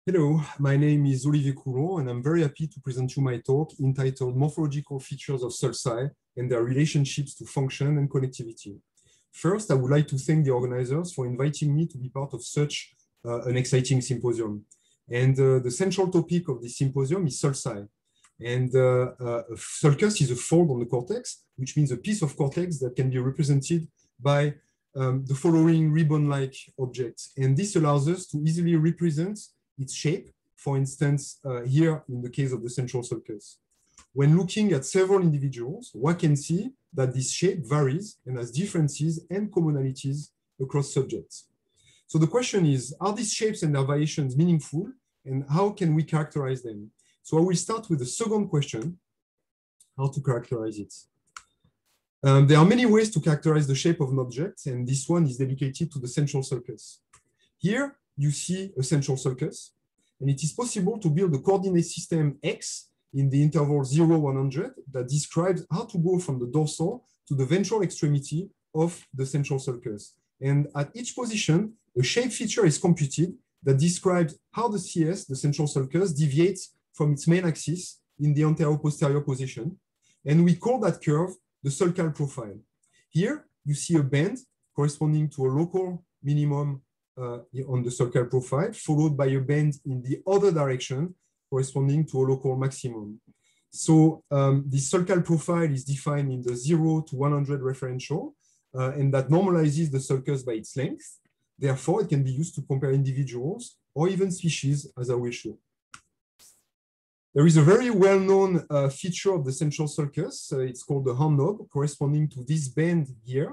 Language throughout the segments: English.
Hello, my name is Olivier Coulon, and I'm very happy to present you my talk entitled Morphological Features of SolSci and Their Relationships to Function and Connectivity. First, I would like to thank the organizers for inviting me to be part of such an exciting symposium. And the central topic of this symposium is SolSci. And a sulcus is a fold on the cortex, which means a piece of cortex that can be represented by the following ribbon-like objects. And this allows us to easily represent its shape, for instance, here in the case of the central sulcus. When looking at several individuals, one can see that this shape varies and has differences and commonalities across subjects. So the question is, are these shapes and their variations meaningful, and how can we characterize them? So I will start with the second question, how to characterize it. There are many ways to characterize the shape of an object, and this one is dedicated to the central sulcus. Here, you see a central sulcus, and it is possible to build a coordinate system X in the interval 0, 100 that describes how to go from the dorsal to the ventral extremity of the central sulcus. And at each position, a shape feature is computed that describes how the CS, the central sulcus, deviates from its main axis in the anterior-posterior position. And we call that curve the sulcal profile. Here, you see a band corresponding to a local minimum on the sulcal profile, followed by a band in the other direction corresponding to a local maximum. So this sulcal profile is defined in the 0 to 100 referential, and that normalizes the sulcus by its length. Therefore, it can be used to compare individuals or even species, as I will show. There is a very well-known feature of the central sulcus. It's called the hand knob, corresponding to this band here.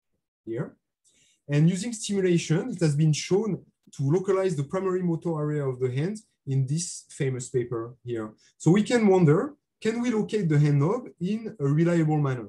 And using stimulation, it has been shown to localize the primary motor area of the hand in this famous paper here. So we can wonder, can we locate the hand knob in a reliable manner?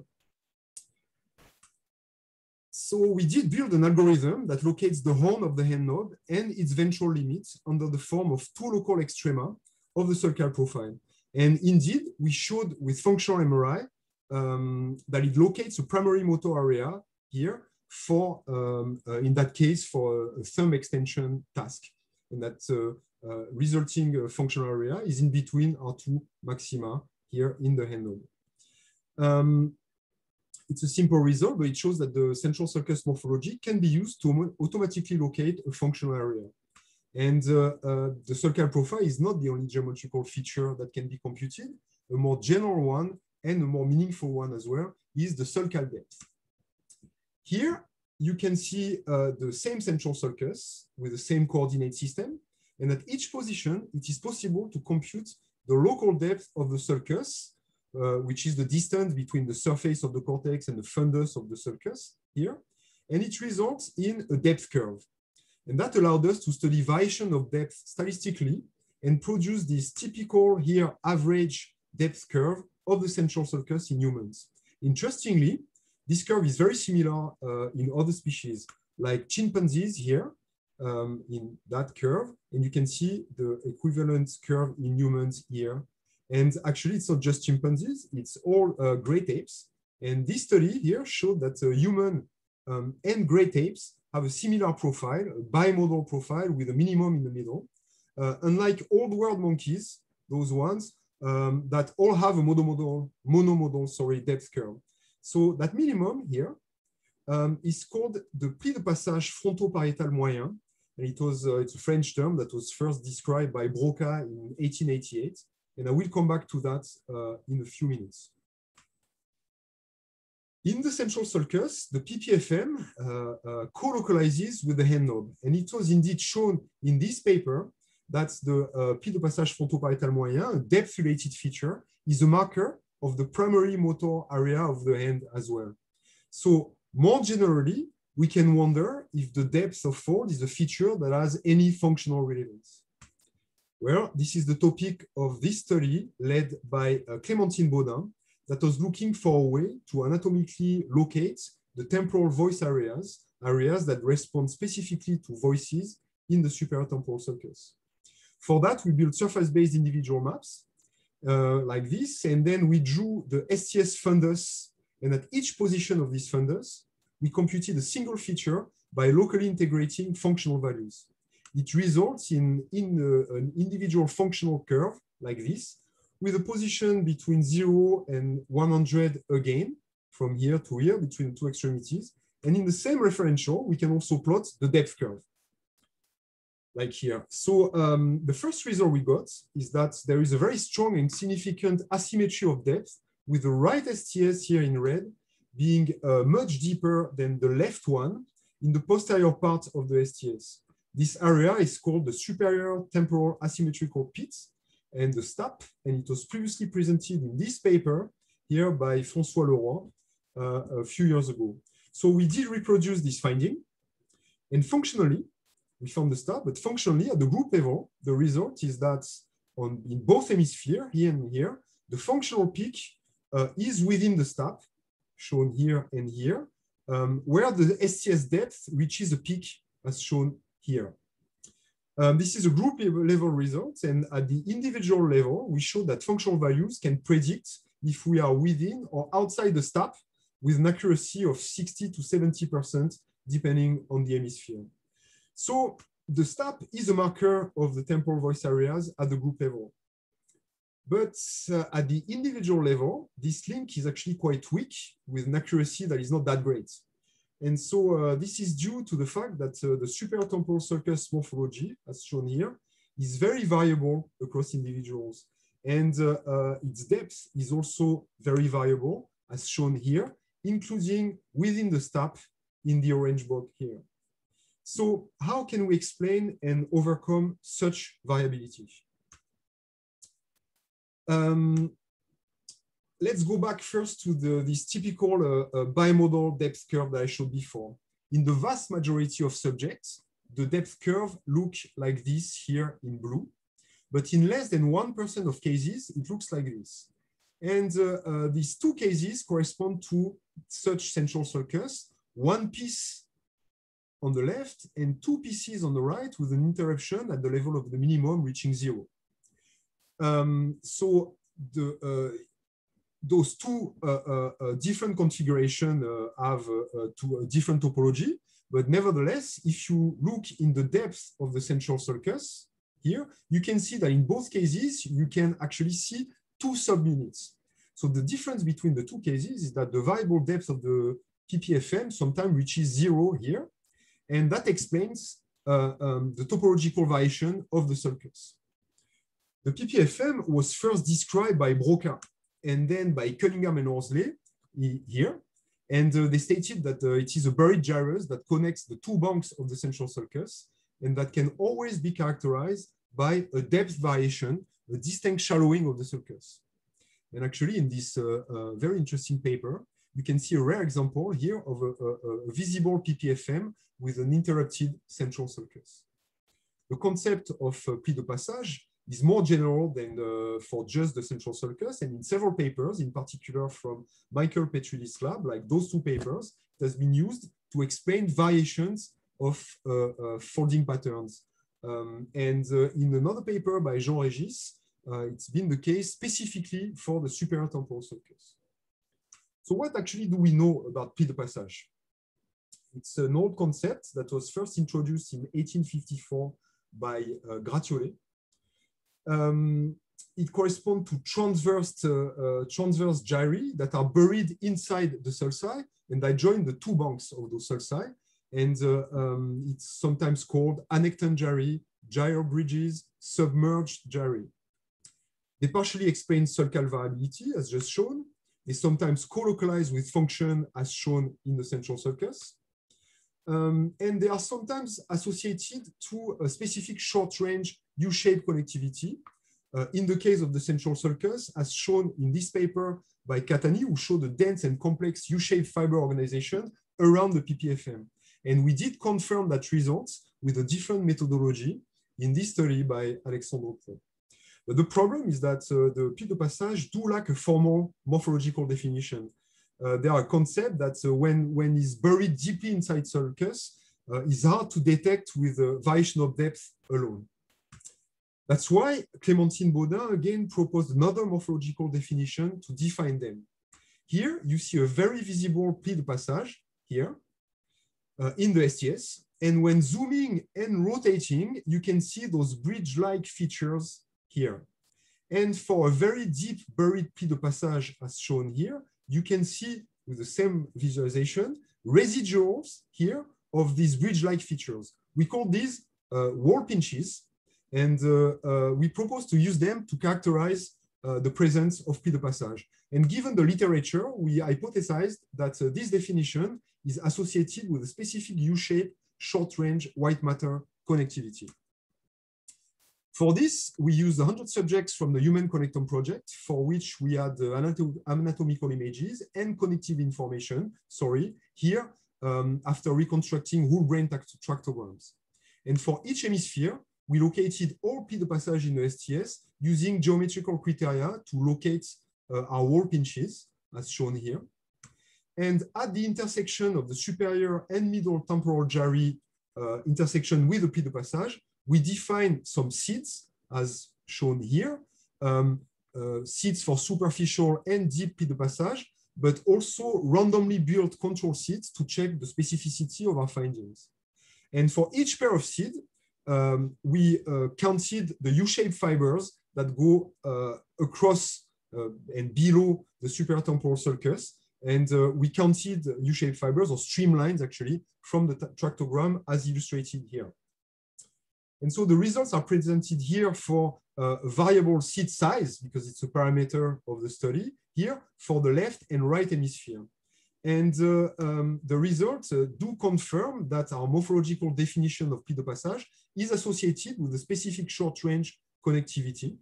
So we did build an algorithm that locates the horn of the hand knob and its ventral limits under the form of two local extrema of the sulcal profile. And indeed, we showed with functional MRI that it locates a primary motor area here for, in that case, for a thumb extension task. And that resulting functional area is in between our two maxima here in the hand knob. It's a simple result, but it shows that the central sulcus morphology can be used to automatically locate a functional area. And the sulcal profile is not the only geometrical feature that can be computed. A more general one and a more meaningful one as well is the sulcal depth. Here, you can see the same central sulcus with the same coordinate system. And at each position, it is possible to compute the local depth of the sulcus, which is the distance between the surface of the cortex and the fundus of the sulcus here. And it results in a depth curve. And that allowed us to study variation of depth statistically and produce this typical here average depth curve of the central sulcus in humans. Interestingly, this curve is very similar in other species, like chimpanzees here in that curve. And you can see the equivalent curve in humans here. And actually, it's not just chimpanzees, it's all great apes. And this study here showed that human and great apes have a similar profile, a bimodal profile with a minimum in the middle. Unlike old world monkeys, those ones that all have a monomodal depth curve. So that minimum here is called the pli de passage frontoparietal moyen. And it's a French term that was first described by Broca in 1888. And I will come back to that in a few minutes. In the central sulcus, the PPFM co-localizes with the hand knob. And it was indeed shown in this paper that the pli de passage frontoparietal moyen, a depth-related feature, is a marker of the primary motor area of the hand as well. So more generally, we can wonder if the depth of fold is a feature that has any functional relevance. Well, this is the topic of this study led by Clémentine Baudin that was looking for a way to anatomically locate the temporal voice areas that respond specifically to voices in the superior temporal sulcus. For that, we built surface-based individual maps like this, and then we drew the STS fundus, and at each position of this fundus, we computed a single feature by locally integrating functional values. it results in an individual functional curve like this, with a position between 0 and 100 again, from here to here, between the two extremities. And in the same referential, we can also plot the depth curve, like here. So the first result we got is that there is a very strong and significant asymmetry of depth, with the right STS here in red being much deeper than the left one in the posterior part of the STS. This area is called the superior temporal asymmetrical pit and the STAP, and it was previously presented in this paper here by François Leroy a few years ago. So we did reproduce this finding, and functionally, we found the STAP, but functionally at the group level, the result is that in both hemispheres, here and here, the functional peak is within the STAP, shown here and here, where the STS depth reaches a peak as shown here. This is a group level result, and at the individual level, we show that functional values can predict if we are within or outside the STAP with an accuracy of 60 to 70%, depending on the hemisphere. So the STAP is a marker of the temporal voice areas at the group level. But at the individual level, this link is actually quite weak, with an accuracy that is not that great. And so this is due to the fact that the superior-temporal sulcus morphology, as shown here, is very variable across individuals. And its depth is also very variable, as shown here, including within the STAP in the orange box here. So how can we explain and overcome such variability? Let's go back first to this typical bimodal depth curve that I showed before. In the vast majority of subjects, the depth curve looks like this here in blue, but in less than 1% of cases, it looks like this. And these two cases correspond to such central sulcus, one piece on the left and two pieces on the right, with an interruption at the level of the minimum reaching 0. So those two different configurations have two different topology, but nevertheless, if you look in the depth of the central sulcus here, you can see that in both cases, you can actually see two subunits. So the difference between the two cases is that the variable depth of the PPFM sometimes reaches 0 here, and that explains the topological variation of the sulcus. The PPFM was first described by Broca and then by Cunningham and Horsley here. And they stated that it is a buried gyrus that connects the two banks of the central sulcus, and that can always be characterized by a depth variation, a distinct shallowing of the sulcus. And actually, in this very interesting paper, you can see a rare example here of a visible PPFM with an interrupted central sulcus. The concept of pli de passage is more general than for just the central sulcus, and in several papers, in particular from Michael Petrilli's lab, like those two papers, it has been used to explain variations of folding patterns. In another paper by Jean Régis, it's been the case specifically for the superior temporal sulcus. So what actually do we know about pli de passage? It's an old concept that was first introduced in 1854 by Gratiolet. It corresponds to transverse gyri that are buried inside the sulci, and they join the two banks of those sulci. And it's sometimes called annectant gyri, gyro bridges, submerged gyri. They partially explain sulcal variability, as just shown. They sometimes co-localize with function, as shown in the central sulcus. And they are sometimes associated to a specific short-range U-shaped connectivity. In the case of the central sulcus, as shown in this paper by Catani, who showed a dense and complex U-shaped fiber organization around the PPFM. And we did confirm that result with a different methodology in this study by Alexandre Pro. But the problem is that the pli de passage do lack a formal morphological definition. There are concepts that when it's buried deeply inside sulcus, it's hard to detect with variation of depth alone. That's why Clémentine Baudin again proposed another morphological definition to define them. Here, you see a very visible pli de passage here in the STS, And when zooming and rotating, you can see those bridge-like features here. And for a very deep buried Puy de Passage, as shown here, you can see with the same visualization, residuals here of these bridge-like features. We call these wall pinches, and we propose to use them to characterize the presence of Puy de Passage. And given the literature, we hypothesized that this definition is associated with a specific U-shaped short-range white matter connectivity. For this, we used 100 subjects from the Human Connectome project, for which we had anatomical images and connective information, here, after reconstructing whole brain tractograms. And for each hemisphere, we located all Puy de Passage in the STS using geometrical criteria to locate our wall pinches, as shown here. And at the intersection of the superior and middle temporal gyri intersection with the Puy de Passage, we define some seeds, as shown here, seeds for superficial and deep Puy de Passage, but also randomly built control seeds to check the specificity of our findings. And for each pair of seeds, we counted the U-shaped fibers that go across and below the superior temporal sulcus. And we counted U-shaped fibers, or streamlines actually, from the tractogram as illustrated here. And so the results are presented here for variable seed size, because it's a parameter of the study, here for the left and right hemisphere. And the results do confirm that our morphological definition of Puy de Passage is associated with a specific short-range connectivity.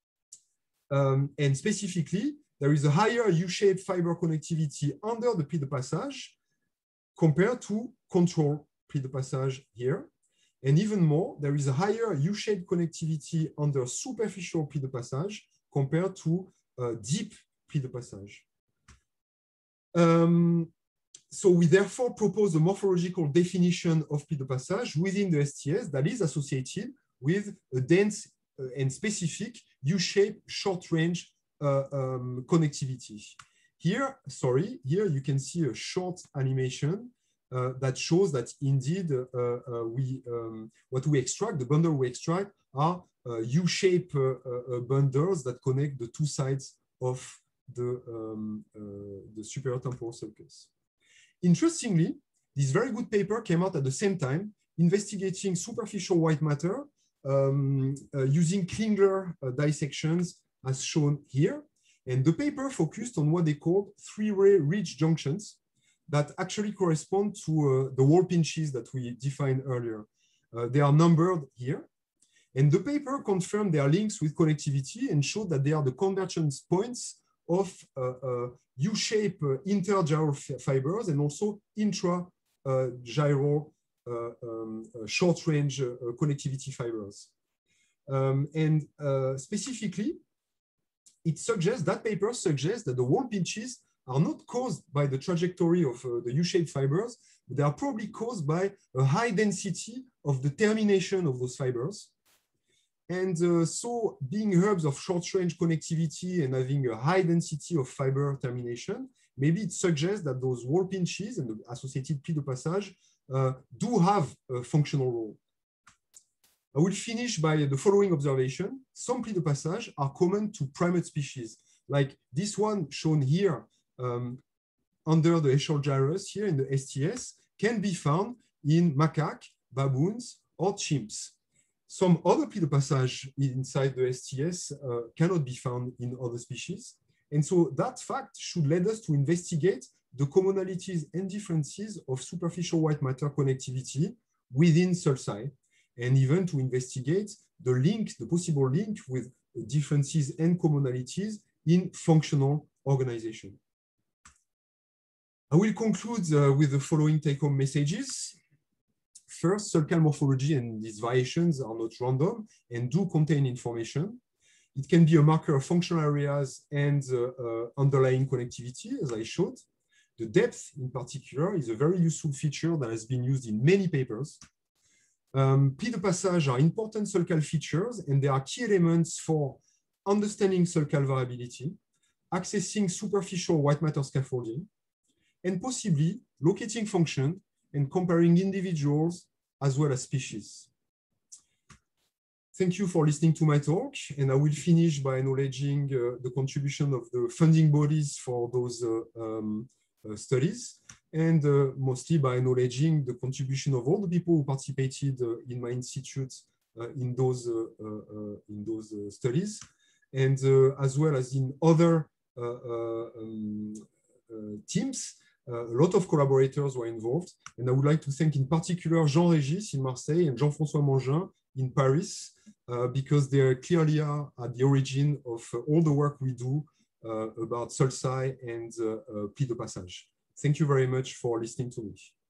And specifically, there is a higher U-shaped fiber connectivity under the Puy de Passage compared to control Puy de Passage here. And even more, there is a higher U-shaped connectivity under superficial Puy de Passage compared to deep Puy de Passage. So we therefore propose a morphological definition of Puy de Passage within the STS that is associated with a dense and specific U-shaped short-range connectivity. Here, here you can see a short animation that shows that indeed what we extract, the bundle we extract, are U-shaped bundles that connect the two sides of the superior temporal sulcus. Interestingly, this very good paper came out at the same time, investigating superficial white matter using Klingler dissections as shown here. And the paper focused on what they called three-ray ridge junctions that actually correspond to the wall pinches that we defined earlier. They are numbered here. And the paper confirmed their links with connectivity and showed that they are the convergence points of U-shaped intergyral fibers and also intra-gyral short-range connectivity fibers. And specifically, it suggests, that paper suggests that the wall pinches are not caused by the trajectory of the U-shaped fibers, but they are probably caused by a high density of the termination of those fibers. And so being hubs of short-range connectivity and having a high density of fiber termination, maybe it suggests that those wall pinches and the associated Puy de Passage do have a functional role. I will finish by the following observation. Some Puy de Passage are common to primate species, like this one shown here under the Eschol gyrus here in the STS, can be found in macaque, baboons, or chimps. Some other Puy de Passage inside the STS cannot be found in other species. And so that fact should lead us to investigate the commonalities and differences of superficial white matter connectivity within sulci, and even to investigate the link, the possible link with differences and commonalities in functional organization. I will conclude with the following take-home messages. First, sulcal morphology and these variations are not random and do contain information. It can be a marker of functional areas and underlying connectivity, as I showed. The depth, in particular, is a very useful feature that has been used in many papers. Puy de Passage are important sulcal features, and they are key elements for understanding sulcal variability, accessing superficial white matter scaffolding, and possibly locating function and comparing individuals as well as species. Thank you for listening to my talk, and I will finish by acknowledging the contribution of the funding bodies for those studies, and mostly by acknowledging the contribution of all the people who participated in my institute in those studies, and as well as in other teams. A lot of collaborators were involved, and I would like to thank in particular Jean Régis in Marseille and Jean-François Mangin in Paris, because they clearly are at the origin of all the work we do about SOLSAI and Plis de Passage. Thank you very much for listening to me.